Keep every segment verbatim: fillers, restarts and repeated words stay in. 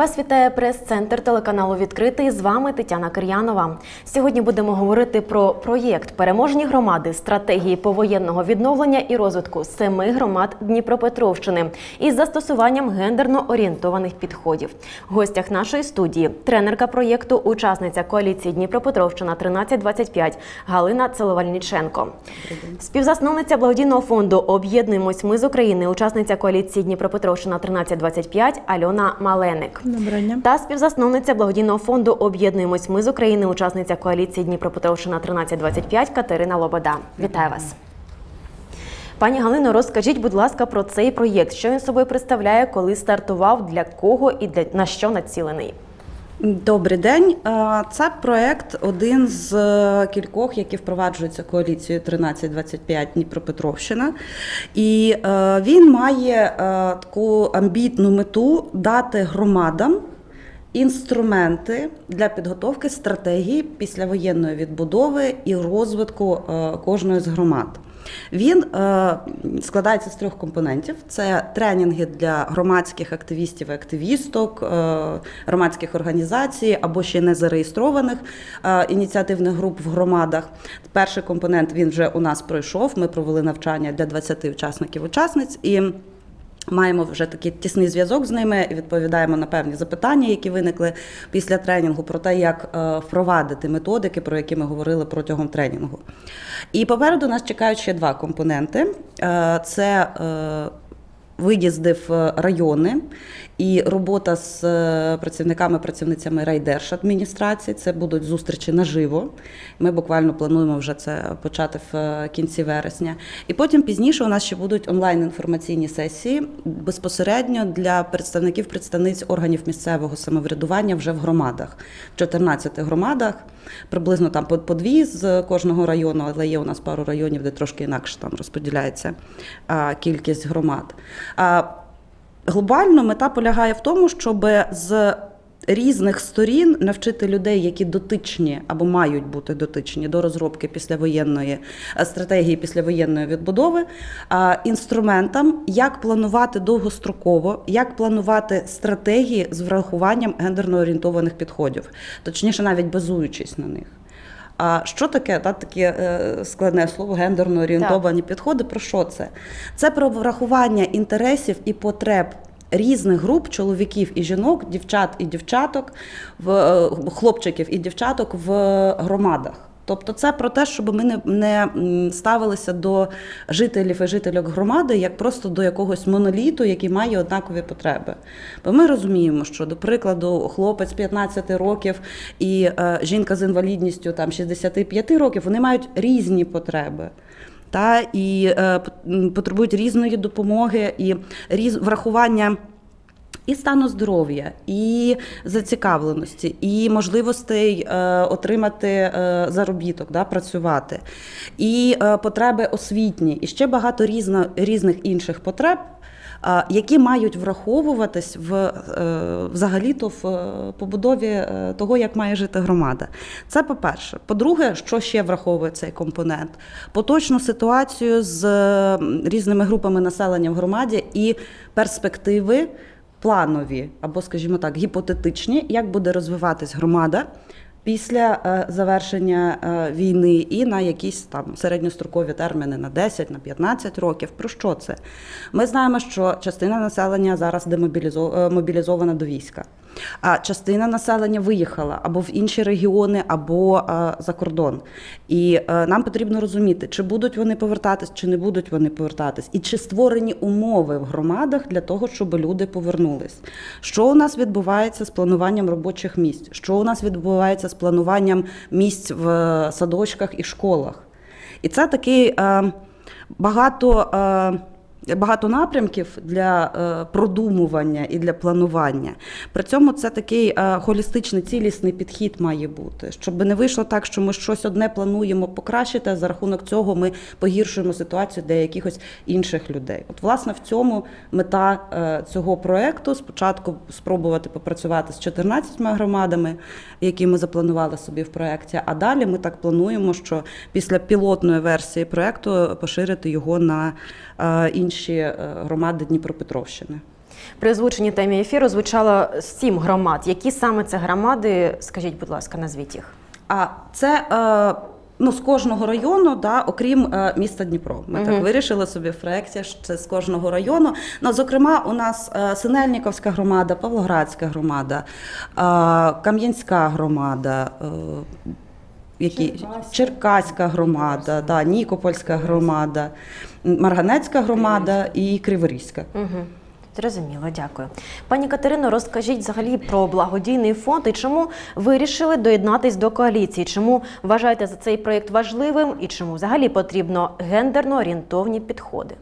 Вас вітає прес-центр телеканалу «Відкритий». З вами Тетяна Кир'янова. Сьогодні будемо говорити про проєкт «Переможні громади. Стратегії повоєнного відновлення і розвитку семи громад Дніпропетровщини» із застосуванням гендерно-орієнтованих підходів. В гостях нашої студії тренерка проєкту, учасниця коаліції Дніпропетровщина тринадцять двадцять п'ять Галина Целовальниченко. Співзасновниця благодійного фонду «Об'єднуємось ми з України», учасниця коаліції Дніпропетровщина тринадцять двадцять п'ять Альона Маленик. Доброго дня. Та співзасновниця благодійного фонду «Об'єднуємось ми з України», учасниця коаліції Дніпропетровщина тринадцять двадцять п'ять Катерина Лобода. Вітаю вас. Пані Галино, розкажіть, будь ласка, про цей проєкт. Що він собою представляє, коли стартував, для кого і для, на що націлений? Добрий день. Це проєкт один з кількох, які впроваджуються коаліцією тринадцять двадцять п'ять Дніпропетровщина. І він має таку амбітну мету дати громадам інструменти для підготовки стратегії післявоєнної відбудови і розвитку кожної з громад. Він е, складається з трьох компонентів. Це тренінги для громадських активістів і активісток, е, громадських організацій або ще не зареєстрованих е, ініціативних груп в громадах. Перший компонент, він вже у нас пройшов. Ми провели навчання для двадцяти учасників-учасниць і маємо вже такий тісний зв'язок з ними і відповідаємо на певні запитання, які виникли після тренінгу, про те, як впровадити методики, про які ми говорили протягом тренінгу. І попереду нас чекають ще два компоненти. Це виїзди в райони і робота з працівниками, працівницями райдержадміністрації. Це будуть зустрічі наживо. Ми буквально плануємо вже це почати в кінці вересня. І потім пізніше у нас ще будуть онлайн-інформаційні сесії безпосередньо для представників, представниць органів місцевого самоврядування вже в громадах. В чотирнадцяти громадах, приблизно там по, по дві з кожного району, але є у нас пару районів, де трошки інакше там розподіляється а, кількість громад. А, глобально мета полягає в тому, щоб з різних сторін навчити людей, які дотичні або мають бути дотичні до розробки післявоєнної стратегії післявоєнної відбудови, інструментам, як планувати довгостроково, як планувати стратегії з врахуванням гендерно-орієнтованих підходів, точніше навіть базуючись на них. А що таке, та, таке складне слово, гендерно-орієнтовані підходи? Про що це? Це про врахування інтересів і потреб різних груп чоловіків і жінок, дівчат і дівчаток, в, хлопчиків і дівчаток в громадах. Тобто це про те, щоб ми не, не ставилися до жителів і жительок громади як просто до якогось моноліту, який має однакові потреби. Бо ми розуміємо, що, до прикладу, хлопець п'ятнадцяти років і е, жінка з інвалідністю там, шістдесят п'ять років, вони мають різні потреби. Та, і е, потребують різної допомоги, і різ, врахування і стану здоров'я, і зацікавленості, і можливостей е, отримати е, заробіток, да, працювати, і е, потреби освітні, і ще багато різно, різних інших потреб, е, які мають враховуватись в, е, взагалі-то в побудові е, того, як має жити громада. Це по-перше. По-друге, що ще враховує цей компонент? Поточну ситуацію з е, різними групами населення в громаді і перспективи планові, або, скажімо так, гіпотетичні, як буде розвиватись громада після е, завершення е, війни і на якісь там середньострокові терміни на десять, на п'ятнадцять років. Про що це? Ми знаємо, що частина населення зараз демобілізована до війська, а частина населення виїхала або в інші регіони, або а, за кордон. І а, нам потрібно розуміти, чи будуть вони повертатись, чи не будуть вони повертатись, і чи створені умови в громадах для того, щоб люди повернулись. Що у нас відбувається з плануванням робочих місць? Що у нас відбувається з плануванням місць в садочках і школах? І це такий а, багато... А, Багато напрямків для е, продумування і для планування. При цьому це такий е, холістичний, цілісний підхід має бути, щоб не вийшло так, що ми щось одне плануємо покращити, а за рахунок цього ми погіршуємо ситуацію для якихось інших людей. От, власне, в цьому мета е, цього проєкту. Спочатку спробувати попрацювати з чотирнадцятьма громадами, які ми запланували собі в проєкті, а далі ми так плануємо, що після пілотної версії проєкту поширити його на е, інші громади Дніпропетровщини. При озвученні темі ефіру звучало сім громад. Які саме це громади? Скажіть, будь ласка, назвіть їх. А це е, ну, з кожного району, да, окрім е, міста Дніпро. Ми Мгм. так вирішили собі в проєкті, що це з кожного району. Ну, зокрема, у нас е, Синельниківська громада, Павлоградська громада, е, Кам'янська громада, е, які? Черкаська. Черкаська громада, да, Нікопольська громада, Марганецька громада і Криворізька. Угу. Зрозуміло, дякую. Пані Катерино, розкажіть взагалі про благодійний фонд і чому вирішили доєднатись до коаліції? Чому вважаєте за цей проєкт важливим і чому взагалі потрібно гендерно орієнтовні підходи?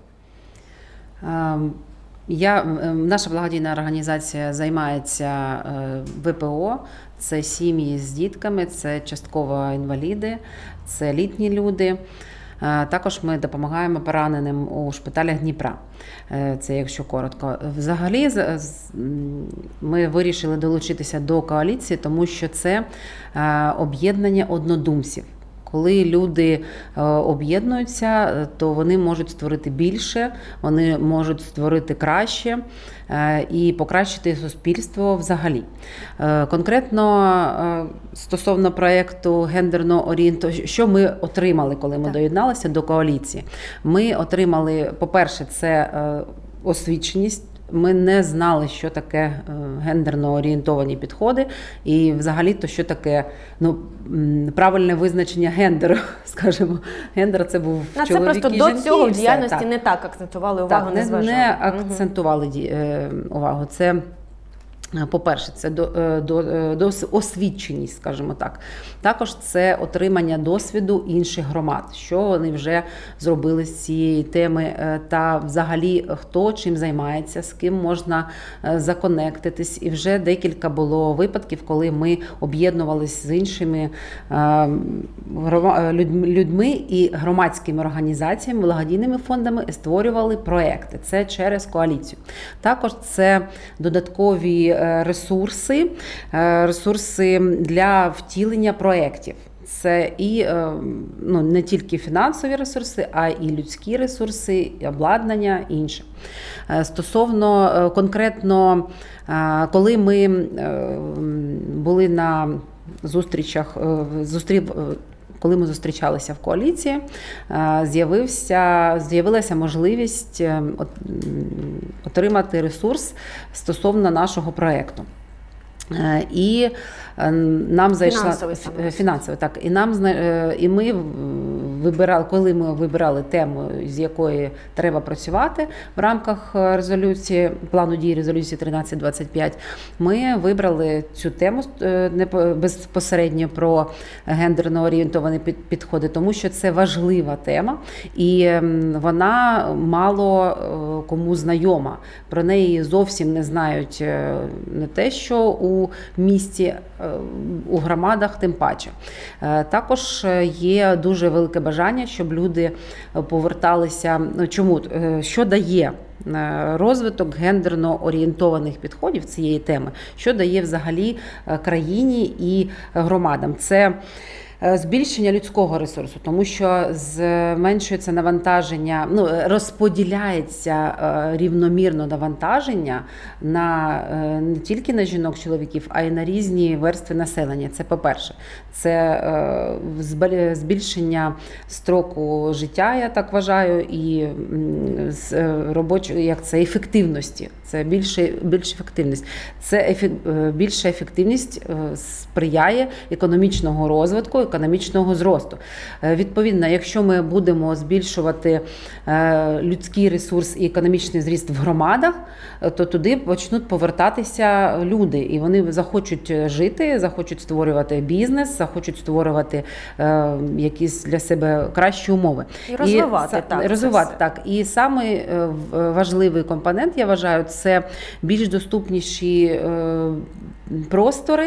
Ем, Я, ем, наша благодійна організація займається е, В П О, це сім'ї з дітками, це частково інваліди, це літні люди. Е, Також ми допомагаємо пораненим у шпиталях Дніпра. Е, Це якщо коротко. Взагалі з- з- м, ми вирішили долучитися до коаліції, тому що це е, об'єднання однодумців. Коли люди е, об'єднуються, е, то вони можуть створити більше, вони можуть створити краще е, і покращити суспільство взагалі. Е, Конкретно е, стосовно проєкту гендерно орієнтовано, що ми отримали, коли ми Так. доєдналися до коаліції? Ми отримали, по-перше, це е, освіченість. Ми не знали, що таке е, гендерно орієнтовані підходи, і взагалі-то що таке ну, м, правильне визначення гендеру, скажімо. Гендер це був На це чоловік просто і до жінки, цього і в все. діяльності Так. не так акцентували увагу, Так, не не, зважали. не Мгм. акцентували ді- е, увагу. Це, е, по-перше, це до, е, до, е, дос- освіченість, скажімо так. Також це отримання досвіду інших громад, що вони вже зробили з цієї теми, е, та взагалі хто чим займається, з ким можна е, законектитись. І вже декілька було випадків, коли ми об'єднувалися з іншими е, грома- людьми людьми і громадськими організаціями, благодійними фондами і створювали проекти. Це через коаліцію. Також це додаткові е, ресурси, е, ресурси для втілення проєктів. Це і е, ну, не тільки фінансові ресурси, а і людські ресурси, і обладнання, і інше. Е, Стосовно е, конкретно, е, коли ми е, були на зустрічах, е, зустрів, е, коли ми зустрічалися в коаліції, е, з'явився, з'явилася можливість е, от- м, отримати ресурс стосовно нашого проєкту. Е, І е, нам зайшла Фінансовий саме фі- ресурс. фінансовий, так. І нам зна- е, і ми вибирали, коли ми вибирали тему, з якої треба працювати в рамках резолюції, плану дій резолюції тринадцять двадцять п'ять, ми вибрали цю тему е, не по- безпосередньо про гендерно орієнтовані під- підходи, тому що це важлива тема, і ем, вона мало е, кому знайома. Про неї зовсім не знають е, не те, що у місті, е, у громадах тим паче. Е, Також е, є дуже велике бажання, щоб люди поверталися. Ну, чому? Е, Що дає е, розвиток гендерно орієнтованих підходів цієї теми? Що дає взагалі е, країні і громадам? Це е, збільшення людського ресурсу, тому що зменшується навантаження, ну, розподіляється е, рівномірно навантаження на е, не тільки на жінок, чоловіків, а й на різні верстви населення. Це по-перше. Це е, збаль- збільшення строку життя, я так вважаю, і м, з е, робочої, як це, ефективності. Це більше, більш ефективність. Це ефі- е, більша ефективність е, сприяє економічного розвитку, економічного зросту. Е, Відповідно, якщо ми будемо збільшувати е, людський ресурс і економічний зріст в громадах, е, то туди почнуть повертатися люди, і вони захочуть жити, захочуть створювати бізнес, захочуть створювати е, якісь для себе кращі умови. І розвивати, са- так, це розвивати, все. так. І самий е, в- важливий компонент, я вважаю, це більш доступніші е, простори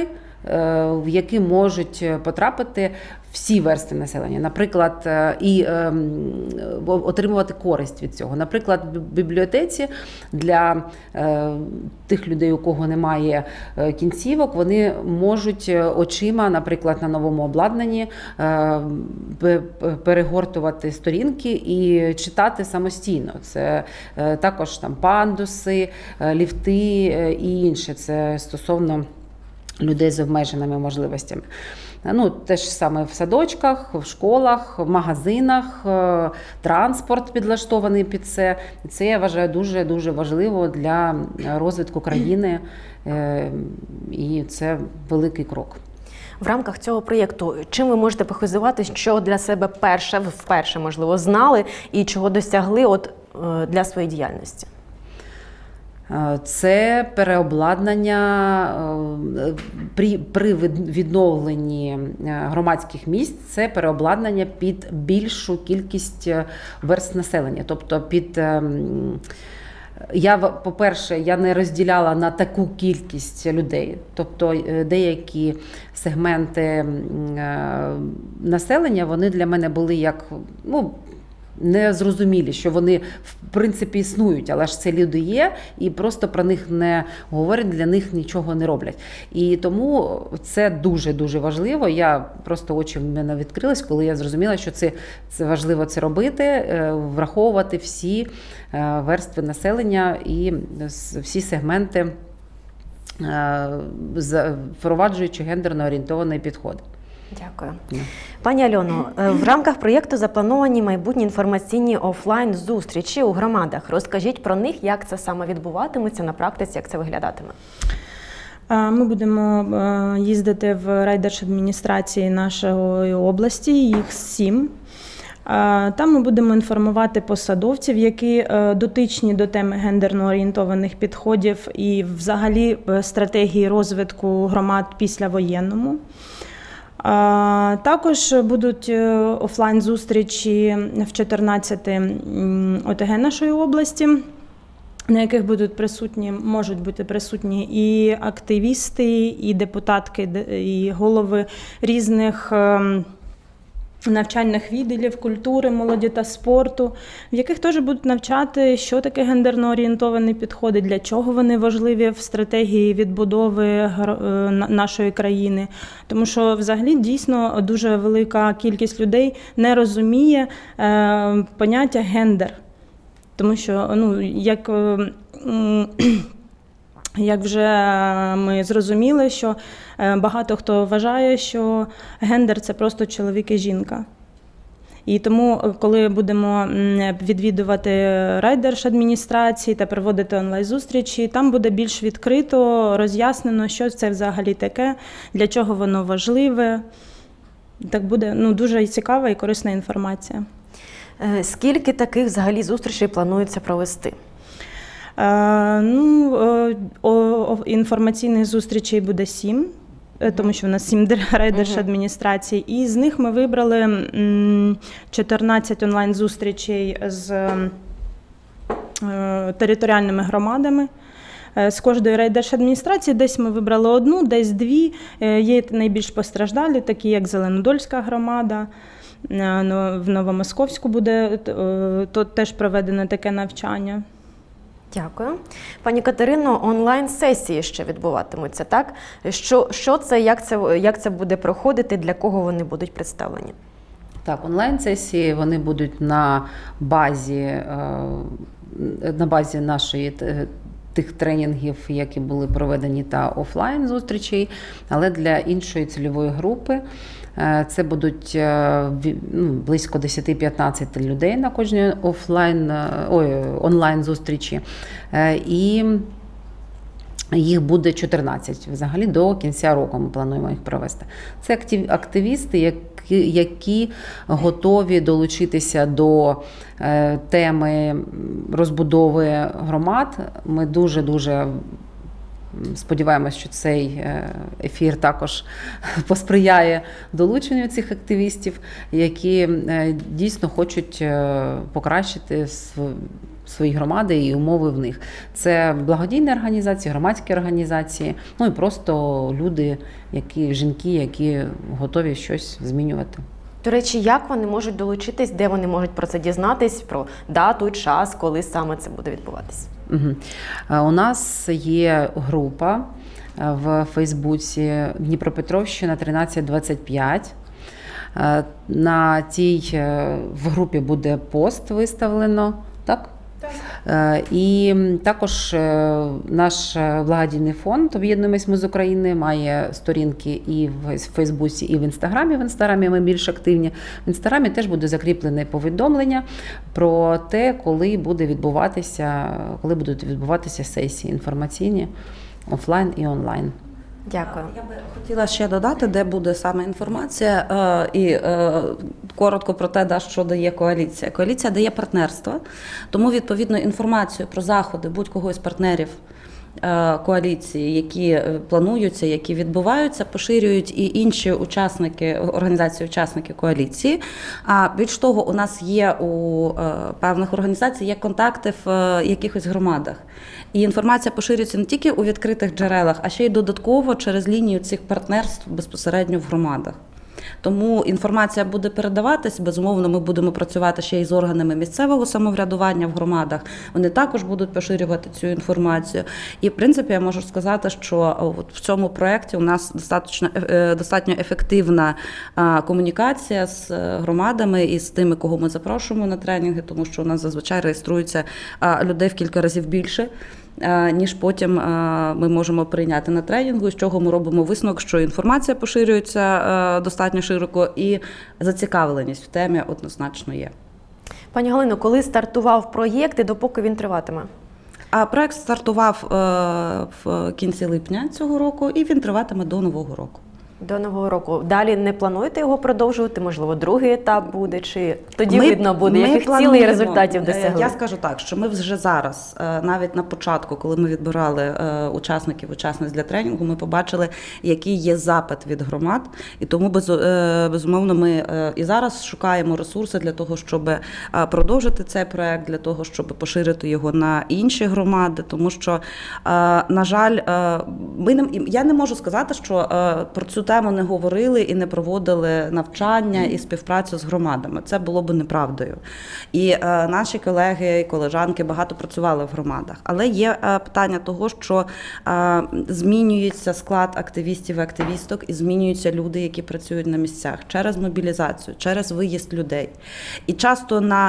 в які можуть потрапити всі верстви населення, наприклад, і е, отримувати користь від цього. Наприклад, в бібліотеці для е, тих людей, у кого немає кінцівок, вони можуть очима, наприклад, на новому обладнанні е, перегортувати сторінки і читати самостійно. Це е, також там пандуси, ліфти е, і інше. Це стосовно людей з обмеженими можливостями. Ну, те ж саме в садочках, в школах, в магазинах, транспорт підлаштований під це. Це, я вважаю, дуже-дуже важливо для розвитку країни, і це великий крок. В рамках цього проєкту чим ви можете похизувати, що для себе перше, вперше, можливо, знали і чого досягли от, для своєї діяльності? Це переобладнання при, при відновленні громадських місць, це переобладнання під більшу кількість верств населення. Тобто під, я, по-перше, я не розділяла на таку кількість людей. Тобто деякі сегменти населення, вони для мене були як, ну, не зрозумілі, що вони в принципі існують, але ж це люди є, і просто про них не говорять, для них нічого не роблять. І тому це дуже-дуже важливо. Я просто очі в мене відкрились, коли я зрозуміла, що це, це важливо це робити, враховувати всі верстви населення і всі сегменти, впроваджуючи гендерно орієнтований підход. Дякую. Пані Альоно, в рамках проєкту заплановані майбутні інформаційні офлайн-зустрічі у громадах. Розкажіть про них, як це саме відбуватиметься на практиці, як це виглядатиме? Ми будемо їздити в райдержадміністрації нашої області, їх сім. Там ми будемо інформувати посадовців, які дотичні до теми гендерно-орієнтованих підходів і взагалі стратегії розвитку громад післявоєнному. Також будуть офлайн-зустрічі в чотирнадцяти О Те Ге нашої області, на яких будуть присутні, можуть бути присутні і активісти, і депутатки, і голови різних навчальних відділів культури, молоді та спорту, в яких теж будуть навчати, що таке гендерно-орієнтовані підходи, для чого вони важливі в стратегії відбудови нашої країни. Тому що взагалі дійсно дуже велика кількість людей не розуміє е, поняття гендер. Тому що, ну, як... Е, Як вже ми зрозуміли, що багато хто вважає, що гендер – це просто чоловік і жінка. І тому, коли будемо відвідувати райдержадміністрації та проводити онлайн-зустрічі, там буде більш відкрито, роз'яснено, що це взагалі таке, для чого воно важливе. Так буде, ну, дуже цікава і корисна інформація. Скільки таких взагалі зустрічей планується провести? Ну, інформаційних зустрічей буде сім, тому що в нас сім райдержадміністрацій, і з них ми вибрали чотирнадцять онлайн-зустрічей з територіальними громадами. З кожної райдержадміністрації десь ми вибрали одну, десь дві. Є найбільш постраждалі, такі як Зеленодольська громада. В Новомосковську буде тут теж проведено таке навчання. Дякую. Пані Катерино, онлайн-сесії ще відбуватимуться, так? Що, що це, як це, як це буде проходити, для кого вони будуть представлені? Так, онлайн-сесії, вони будуть на базі, на базі нашої тих тренінгів, які були проведені, та офлайн-зустрічей, але для іншої цільової групи. Це будуть ну, близько десять-п'ятнадцять людей на кожній офлайн, ой, онлайн-зустрічі. І їх буде чотирнадцять. Взагалі до кінця року ми плануємо їх провести. Це активісти, які, які готові долучитися до теми розбудови громад. Ми дуже-дуже сподіваємось, що цей ефір також посприяє долученню цих активістів, які дійсно хочуть покращити свої громади і умови в них. Це благодійні організації, громадські організації, ну і просто люди, які, жінки, які готові щось змінювати. До речі, як вони можуть долучитись, де вони можуть про це дізнатись, про дату, час, коли саме це буде відбуватись? Угу. У нас є група в Фейсбуці Дніпропетровщина тринадцять двадцять п'ять. На тій в групі буде пост виставлено, так? Так. І також наш благодійний фонд «Об'єднуємось ми з України» має сторінки і в Фейсбуці, і в Інстаграмі. В Інстаграмі ми більш активні. В Інстаграмі теж буде закріплене повідомлення про те, коли буде відбуватися, коли будуть відбуватися сесії інформаційні офлайн і онлайн. Дякую. Я би хотіла ще додати, де буде саме інформація, е, і е, коротко про те, да, що дає коаліція. Коаліція дає партнерство, тому, відповідно, інформацію про заходи будь-кого із партнерів е, коаліції, які плануються, які відбуваються, поширюють і інші учасники, організації учасники коаліції. А більш того, у нас є у е, певних організацій є контакти в е, якихось громадах. І інформація поширюється не тільки у відкритих джерелах, а ще й додатково через лінію цих партнерств безпосередньо в громадах. Тому інформація буде передаватись, безумовно, ми будемо працювати ще й з органами місцевого самоврядування в громадах. Вони також будуть поширювати цю інформацію. І, в принципі, я можу сказати, що от в цьому проєкті у нас достатньо, достатньо ефективна комунікація з громадами і з тими, кого ми запрошуємо на тренінги, тому що у нас зазвичай реєструється людей в кілька разів більше, ніж потім ми можемо прийняти на тренінгу, з чого ми робимо висновок, що інформація поширюється достатньо широко і зацікавленість в темі однозначно є. Пані Галино, коли стартував проєкт і допоки він триватиме? А проєкт стартував в кінці липня цього року і він триватиме до Нового року. До Нового року. Далі не плануєте його продовжувати? Можливо, другий етап буде? Чи тоді ми, видно буде, яких цілей і результатів досягли? Я скажу так, що ми вже зараз, навіть на початку, коли ми відбирали учасників, учасниць для тренінгу, ми побачили, який є запит від громад. І тому, безумовно, ми і зараз шукаємо ресурси для того, щоб продовжити цей проєкт, для того, щоб поширити його на інші громади. Тому що, на жаль, ми не, я не можу сказати, що про цю тему не говорили і не проводили навчання і співпрацю з громадами. Це було б неправдою. І е, наші колеги і колежанки багато працювали в громадах. Але є е, питання того, що е, змінюється склад активістів і активісток і змінюються люди, які працюють на місцях через мобілізацію, через виїзд людей. І часто на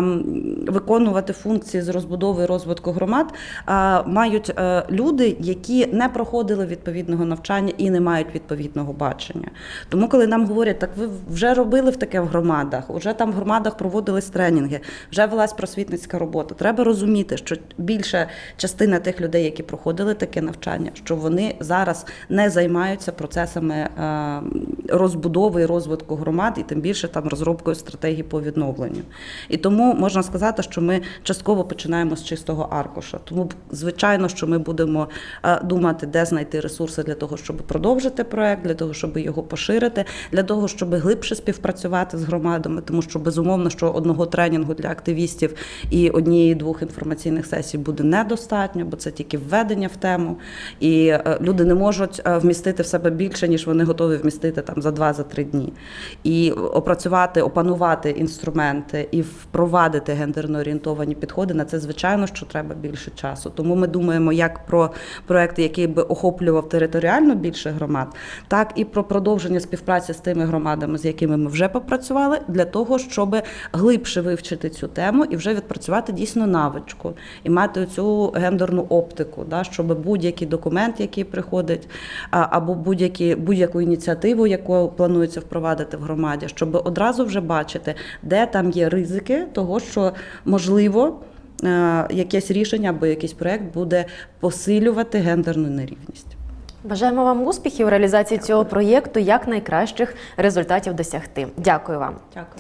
е, виконувати функції з розбудови і розвитку громад е, мають е, люди, які не проходили відповідного навчання і не мають відповідного бачення. Тому, коли нам говорять, так ви вже робили в таке в громадах, вже там в громадах проводились тренінги, вже велась просвітницька робота. Треба розуміти, що більша частина тих людей, які проходили таке навчання, що вони зараз не займаються процесами розбудови і розвитку громад, і тим більше там розробкою стратегії по відновленню. І тому можна сказати, що ми частково починаємо з чистого аркуша. Тому, звичайно, що ми будемо думати, де знайти ресурси для того, щоб продовжити проект, для того, щоб його поширити, для того, щоб глибше співпрацювати з громадами, тому що, безумовно, що одного тренінгу для активістів і однієї-двох інформаційних сесій буде недостатньо, бо це тільки введення в тему, і люди не можуть вмістити в себе більше, ніж вони готові вмістити там за два-три дні. І опрацювати, опанувати інструменти і впровадити гендерно орієнтовані підходи, на це, звичайно, що треба більше часу. Тому ми думаємо як про проекти, який би охоплював територіально більше громад, так і про продовження співпраці з тими громадами, з якими ми вже попрацювали, для того, щоб глибше вивчити цю тему і вже відпрацювати дійсно навичку, і мати цю гендерну оптику, да, щоб будь-який документ, який приходить, або будь-які, будь-яку ініціативу, яку планується впровадити в громаді, щоб одразу вже бачити, де там є ризики того, що, можливо, якесь рішення або якийсь проєкт буде посилювати гендерну нерівність. Бажаємо вам успіхів у реалізації цього проєкту, як найкращих результатів досягти. Дякую вам. Дякую.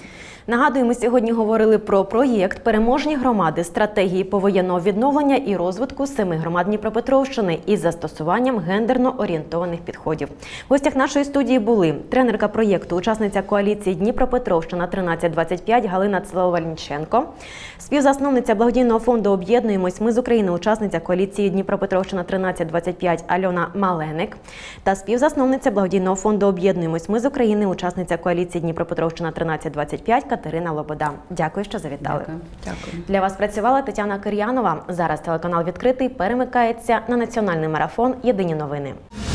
Нагадую, ми сьогодні говорили про проєкт «Переможні громади. Стратегії повоєнного відновлення і розвитку семи громад Дніпропетровщини із застосуванням гендерно-орієнтованих підходів». В гостях нашої студії були тренерка проєкту, учасниця коаліції Дніпропетровщина тринадцять двадцять п'ять Галина Целова-Лінченко, співзасновниця благодійного фонду «Об'єднуємось. Ми з України», учасниця коаліції Дніпропетровщина тринадцять двадцять п'ять Альона Маленик та співзасновниця благодійного фонду «Об'єднуємось. Ми з України», учасниця коаліції Дніпропетровщина тринадцять двадцять п'ять Катерина Лобода. Дякую, що завітали. Дякую. Дякую. Для вас працювала Тетяна Кир'янова. Зараз телеканал «Відкритий» перемикається на національний марафон «Єдині новини».